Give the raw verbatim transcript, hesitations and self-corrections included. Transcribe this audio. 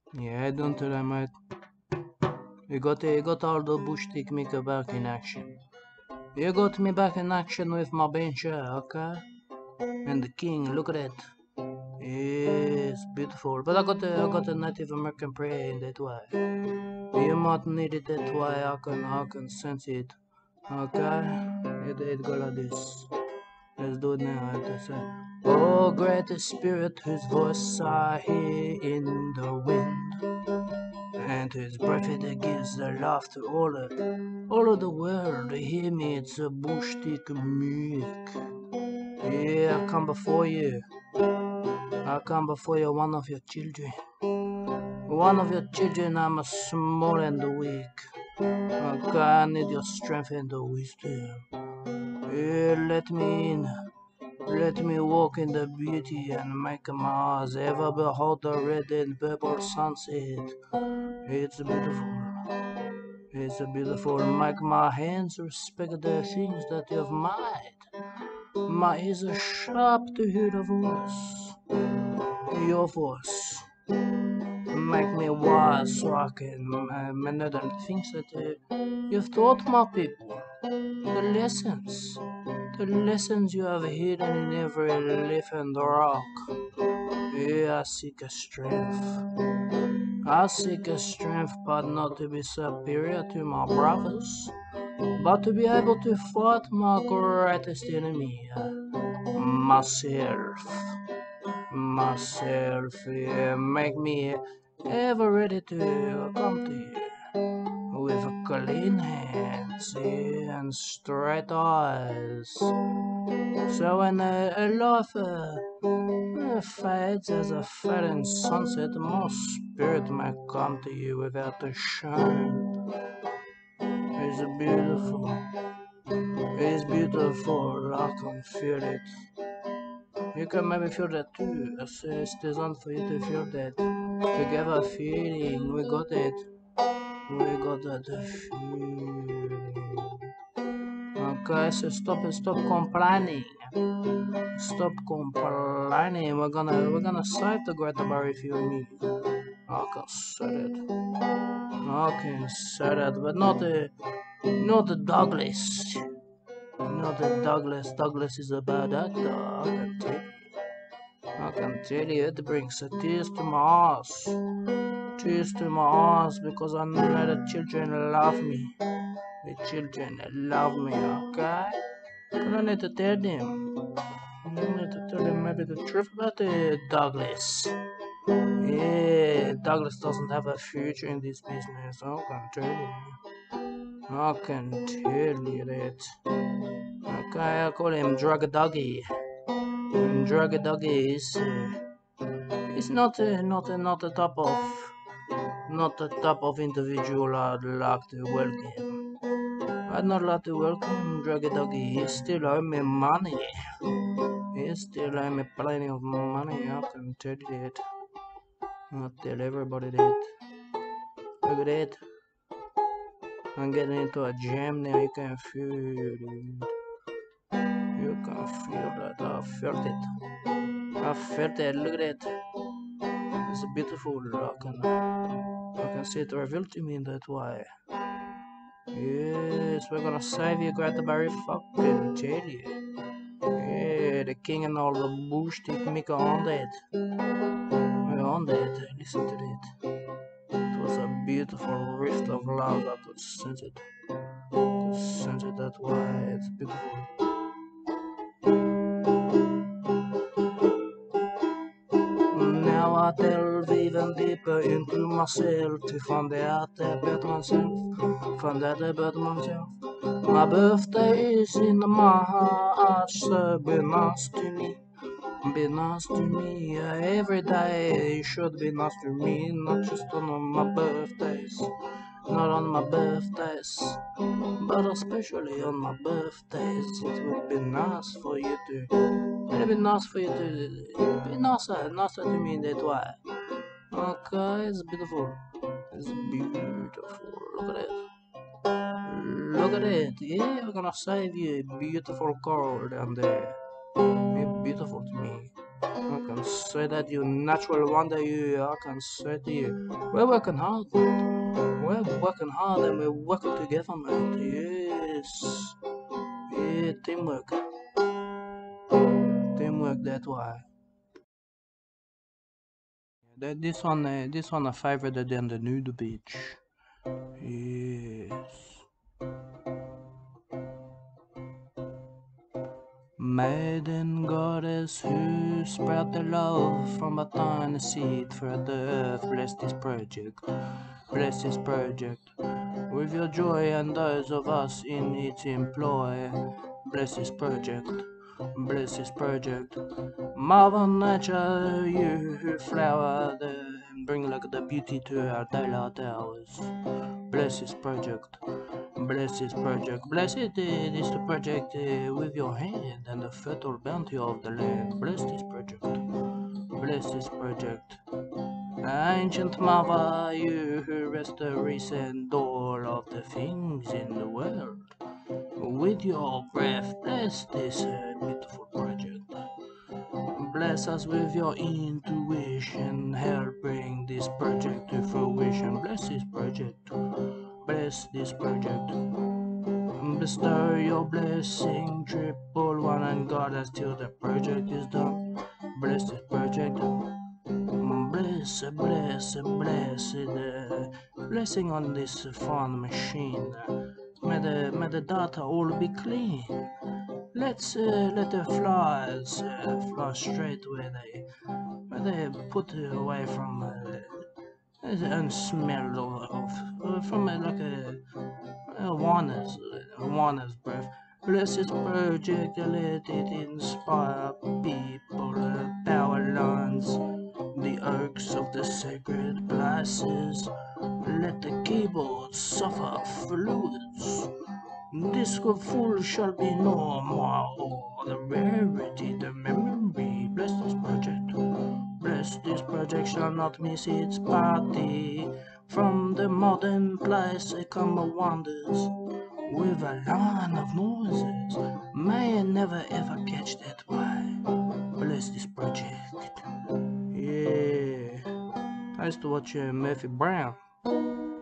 Yeah, don't tell him, mate. You got, you got all the bush stick maker back in action. You got me back in action with my bencher, okay? And the king, look at it. Yes, beautiful. But I got a, I got a Native American prayer in that way. You might need it that way. I can, I can sense it. Okay? It, it go like this. Let's do it now. I have to say, oh, great spirit, whose voice I hear in the wind, and whose breath it gives the life to all of, all of the world. Hear me, it's a bush stick music. Yeah, I come before you. I come before you, one of your children. One of your children, I'm small and weak. Okay, I need your strength and wisdom. Yeah, let me in. Let me walk in the beauty and make my eyes ever behold the red and purple sunset. It's beautiful. It's beautiful. Make my hands respect the things that you've made. My ears are sharp to hear the voice. Your voice. Make me wise so I can uh, manage the things that uh, you've taught my people. The lessons. The lessons you have hidden in every leaf and rock. Yeah, I seek a strength. I seek a strength, but not to be superior to my brothers, but to be able to fight my greatest enemy, uh, myself. Myself, yeah, make me ever ready to come to you with clean hands yeah, and straight eyes. So when uh, a life uh, uh, fades as a fading sunset, my spirit may come to you without a shame. It's beautiful. It's beautiful. I can feel it. You can maybe feel that too. It's, it's designed for you to feel that. Together feeling. We got it. We got that feeling. Okay, so stop stop complaining. Stop complaining. We're gonna we're gonna save the Greta Bar if you and me. I can say that. I can say that, but not the not the Douglas. Not the Douglas. Douglas is a bad actor. I can tell you. I can tell you it brings a tears to my eyes. Tears to my eyes because I know the children love me. The children love me, okay? But I need to tell them. I need to tell them maybe the truth about the Douglas. Yeah, Douglas doesn't have a future in this business. I can tell you. I can tell you that. Okay, I call him Drug Doggy. And Drug Doggy is, uh, is not, uh, not, uh, not the top of, not the type of individual I'd like to welcome. I'd not like to welcome Drug Doggy. He still owe me money. He still owe me plenty of money. I can tell you that. I'll tell everybody that. Look at that. I'm getting into a jam now. You can feel it. You can feel that. I felt it. I felt it. Look at that. It's beautiful. I can, I can see it revealed to me in that way. Yes, we're gonna save you, Greta Barry. Fucking tell you. Yeah, the king and all the bush take me on that. We're on that. Listen to that. It was a beautiful rift of love. I could sense it. I could sense it that way. It's beautiful. Now I delve even deeper into myself to find out about myself, find out about myself. My birthday is in March, so be nice to me, be nice to me. Every day should be nice to me, not just on my birthdays, not on my birthdays, but especially on my birthdays. It would be nice for you to. It'd be nice for you to be nicer, nicer to me in that way. Okay, it's beautiful. It's beautiful. Look at it. Look at it. Yeah, I'm gonna save you a beautiful girl down there. You're beautiful to me. I can say that you natural wonder you. I can say to you, we're working hard, mate. We're working hard and we're working together, mate. Yes. Yeah, teamwork. Teamwork that way. That this one, uh, this one, I favorite than the nude beach. Yes. Maiden goddess who spread the love from a tiny seed for the earth, bless this project, bless this project. With your joy and those of us in its employ, bless this project, bless this project. Mother Nature, you who flower the, and bring like the beauty to our daylight hours. Bless this project, bless this project, bless it, uh, this the project uh, with your hand and the fertile bounty of the land. Bless this project, bless this project. Ancient mother, you who rest the recent all of the things in the world. With your breath, bless this uh, beautiful project. Bless us with your intuition, help bring this project to fruition. Bless this project, bless this project. Bestow your blessing, triple one and God us till the project is done. Bless this project. Bless, bless, bless the blessing on this fun machine. May the, may the data all be clean. Let's uh, let the flies uh, fly straight where they where they put away from uh, and smell of, of from uh, like a, a Warner's uh, Warner's breath. Bless this project, let it inspire people, uh, power lines, the arcs of the sacred places. Let the keyboards suffer fluids. This fool shall be no more, or the rarity, the memory. Bless this project, bless this project shall not miss its party. From the modern place come wonders, with a line of noises. May I never ever catch that way. Bless this project. Yeah, I used to watch uh, Murphy Brown.